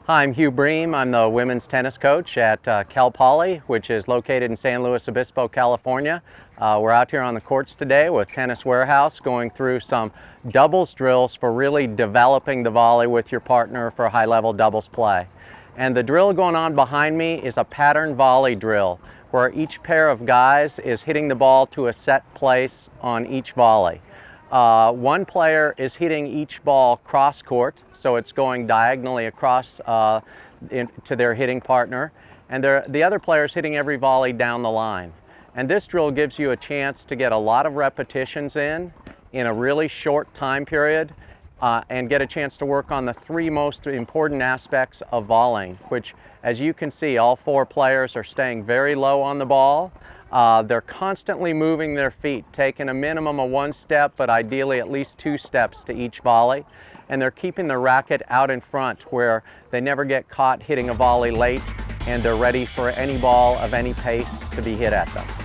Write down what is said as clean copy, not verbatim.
Hi, I'm Hugh Bream. I'm the women's tennis coach at Cal Poly, which is located in San Luis Obispo, California. We're out here on the courts today with Tennis Warehouse going through some doubles drills for really developing the volley with your partner for high-level doubles play. And the drill going on behind me is a pattern volley drill where each pair of guys is hitting the ball to a set place on each volley. One player is hitting each ball cross court, so it's going diagonally across to their hitting partner, and the other player is hitting every volley down the line. And this drill gives you a chance to get a lot of repetitions in a really short time period and get a chance to work on the three most important aspects of volleying, which, as you can see, all four players are staying very low on the ball. They're constantly moving their feet, taking a minimum of one step, but ideally at least two steps to each volley. And they're keeping the racket out in front where they never get caught hitting a volley late, and they're ready for any ball of any pace to be hit at them.